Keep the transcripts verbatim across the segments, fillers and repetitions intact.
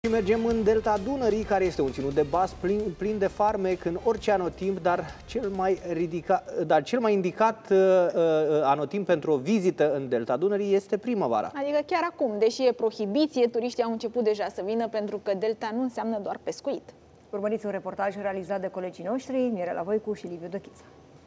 Și mergem în delta Dunării, care este un ținut de bas plin, plin de farmec în orice anotimp, dar cel mai, ridica, dar cel mai indicat uh, uh, anotimp pentru o vizită în delta Dunării este primăvara. Adică chiar acum, deși e prohibiție, turiștii au început deja să vină, pentru că delta nu înseamnă doar pescuit. Urmăriți un reportaj realizat de colegii noștri, Mirela Voicu și Liviu Dăchiță.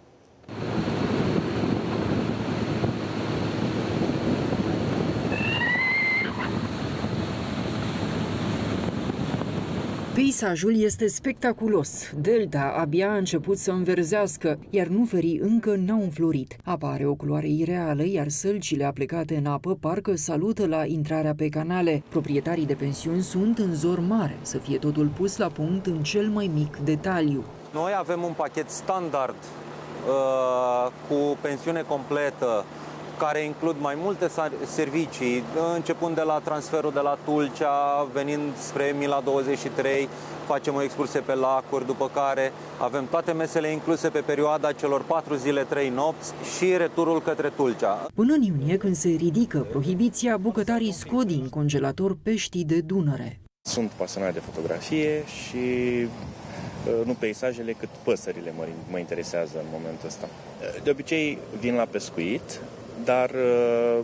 Peisajul este spectaculos. Delta abia a început să înverzească, iar nuferii încă n-au înflorit. Apa are o culoare ireală, iar sălcile aplecate în apă parcă salută la intrarea pe canale. Proprietarii de pensiuni sunt în zor mare să fie totul pus la punct în cel mai mic detaliu. Noi avem un pachet standard uh, cu pensiune completă, care includ mai multe servicii, începând de la transferul de la Tulcea, venind spre Mila douăzeci și trei, facem o excursie pe lacuri, după care avem toate mesele incluse pe perioada celor patru zile, trei nopți și returul către Tulcea. Până în iunie, când se ridică prohibiția, bucătarii scot din congelator peștii de Dunăre. Sunt pasionat de fotografie și nu peisajele, cât păsările mă, mă interesează în momentul ăsta. De obicei vin la pescuit, dar uh,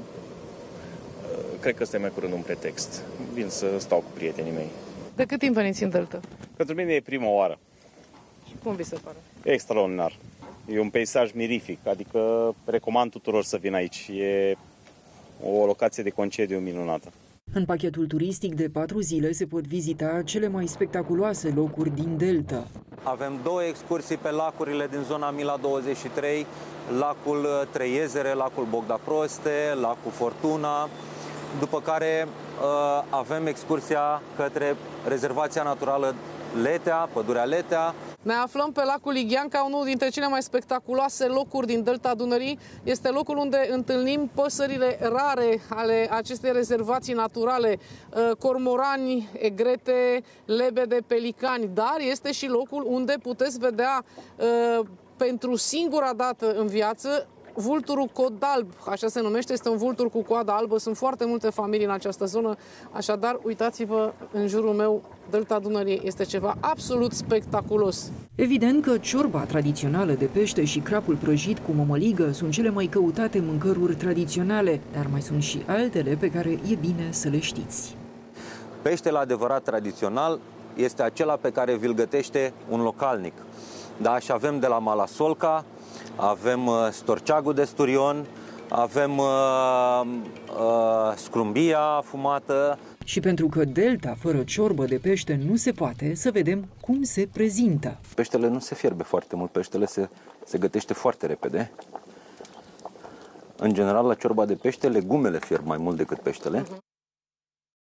cred că ăsta e mai curând un pretext. Vin să stau cu prietenii mei. De cât timp veniți în delta? Pentru mine e prima oară. Și cum vi se pare? Extraordinar. E un peisaj mirific, adică recomand tuturor să vină aici. E o locație de concediu minunată. În pachetul turistic de patru zile se pot vizita cele mai spectaculoase locuri din delta. Avem două excursii pe lacurile din zona Mila douăzeci și trei, lacul Trei Iezere, lacul Bogda Proste, lacul Fortuna, după care uh, avem excursia către rezervația naturală Letea, pădurea Letea. Ne aflăm pe lacul Ighianca, unul dintre cele mai spectaculoase locuri din delta Dunării. Este locul unde întâlnim păsările rare ale acestei rezervații naturale, cormorani, egrete, lebede, pelicani, dar este și locul unde puteți vedea pentru singura dată în viață vulturul cod alb, așa se numește, este un vultur cu coadă albă. Sunt foarte multe familii în această zonă, așadar uitați-vă în jurul meu, delta Dunării este ceva absolut spectaculos. Evident că ciorba tradițională de pește și crapul prăjit cu mămăligă sunt cele mai căutate mâncăruri tradiționale, dar mai sunt și altele pe care e bine să le știți. Peștele adevărat tradițional este acela pe care vi-l gătește un localnic. Da, și avem de la Malasolca, avem uh, storceagul de sturion, avem uh, uh, scrumbia afumată. Și pentru că delta fără ciorbă de pește nu se poate, să vedem cum se prezintă. Peștele nu se fierbe foarte mult, peștele se, se gătește foarte repede. În general, la ciorba de pește, legumele fierb mai mult decât peștele.